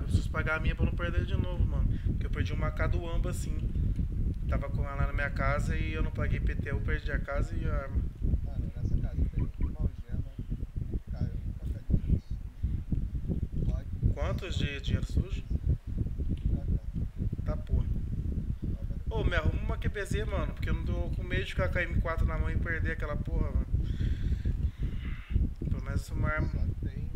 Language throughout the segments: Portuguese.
preciso pagar a minha pra não perder de novo, mano. Porque eu perdi uma caduamba assim. Tava com ela lá na minha casa e eu não paguei PTU, perdi a casa e a arma. Mano, nessa casa tem uma algema, uma faca de dinheiro sujo, Glock, Quantos munição, de dinheiro sujo? 1k. Tá porra. Ó, valeu. Ô, me arruma uma QBZ, mano, porque eu não tô com medo de ficar com a M4 na mão e perder aquela porra, mano. Pelo menos uma arma. Só tem.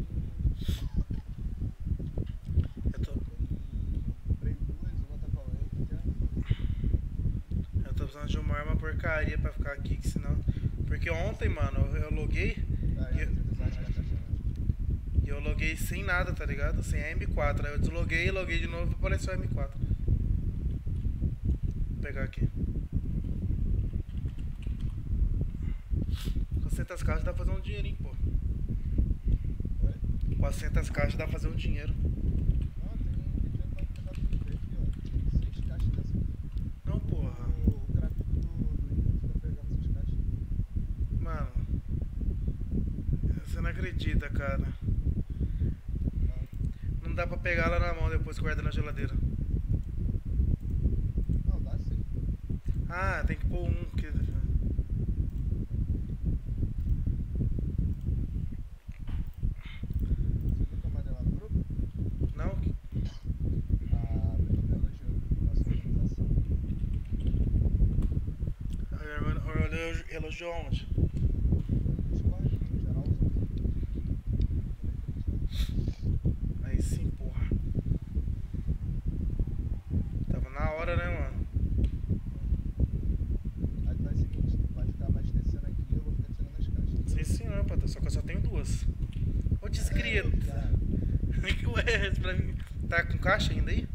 Eu tô, Só tem. Comprei duas, uma tá falando já. eu tô precisando de uma arma porcaria pra ficar aqui, que senão. Porque ontem, mano, eu loguei Aí, e ó, 37 caixas. e eu loguei sem nada, tá ligado? Sem a M4. Aí eu desloguei, loguei de novo e apareceu a M4. Vou pegar aqui. 400 caixas dá pra fazer um dinheirinho, pô. Oi? 400 caixas dá pra fazer um dinheiro. Não, tem dinheiro pra pegar tudo aqui, ó. Tem 6 caixas dessa aqui. Não, porra. O gráfico do Inter fica pegando essas caixas. Mano, você não acredita, cara. Não dá pra pegar ela na mão depois que guarda na geladeira. Não, dá sim. Ah, tem que pôr um. Que... Você viu que eu mandei lá no grupo? Não? A menina elogiou nossa organização. Elogiou onde? No Discord, no geralzão. Aí sim, porra. Tava na hora, né, mano? Aí tu faz o seguinte, tu vai ficar abastecendo aqui e eu vou ficar tirando as caixas. Sim, senhor, patrão. Só que eu só tenho duas. Ô, desgrito. Ué, pra mim. Tá com caixa ainda aí?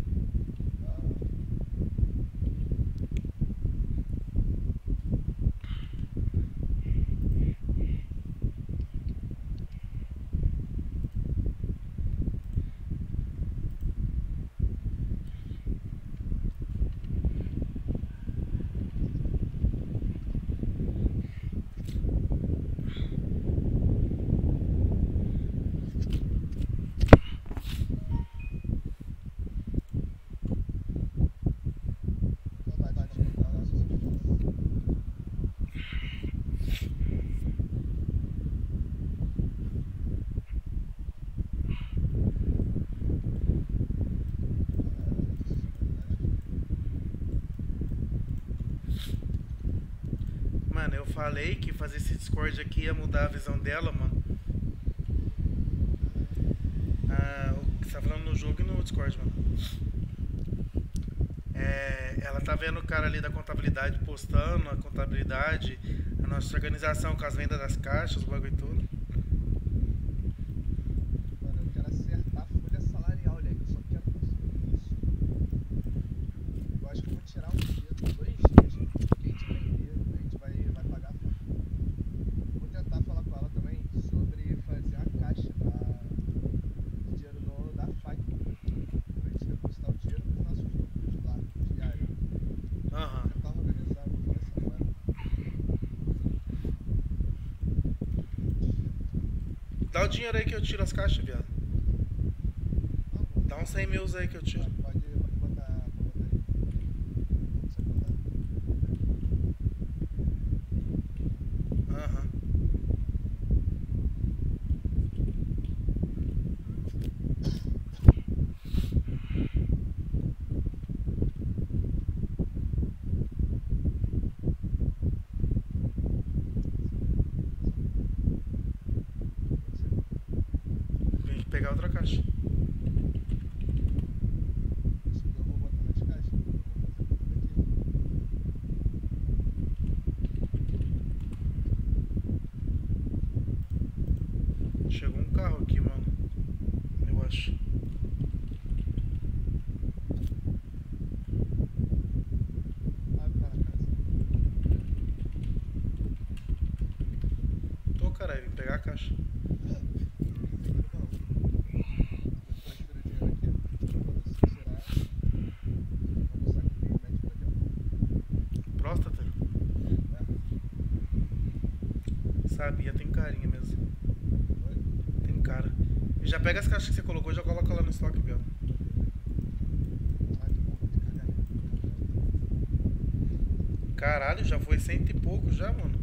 Saudade de comprar nossos equipamentos. Mano, eu falei que fazer esse Discord aqui ia mudar a visão dela, mano. Ah, você tá falando no jogo e no Discord, mano. É, ela tá vendo o cara ali da contabilidade postando a contabilidade, a nossa organização com as vendas das caixas, o bagulho todo. Mano, eu quero acertar a folha salarial, moleque. Eu só quero conseguir isso. Eu acho que eu vou tirar um dia, 2 dias, que a gente vender, a gente vai pagar a fatura. Vou tentar falar com ela também sobre fazer a caixa de dinheiro da FAQ. Pra gente depositar o dinheiro nos nossos lucros lá, diário. Aham. Vou tentar organizar, vou falar isso agora. Dá o dinheiro aí que eu tiro as caixas, viado. Não, vou Dá uns 100 mil aí que eu tiro. Pode botar aí. Você botar. Aham. Vem pegar outra caixa. Isso que eu vou botar nas caixas. Eu vou fazer tudo aqui. Chegou um carro aqui, mano. Eu acho. Ah, tá na casa. Tô, caralho, vim pegar a caixa. Segura o baú. Eu transfiro o dinheiro aqui. Quando você tirar, vamos sair com o médico daqui a pouco. Próstata? É. Sabia, tem carinha mesmo. Oi? Tem cara. E já pega as caixas que você colocou e já coloca lá no estoque, viado. Ok. Caralho, já foi cento e pouco já, mano.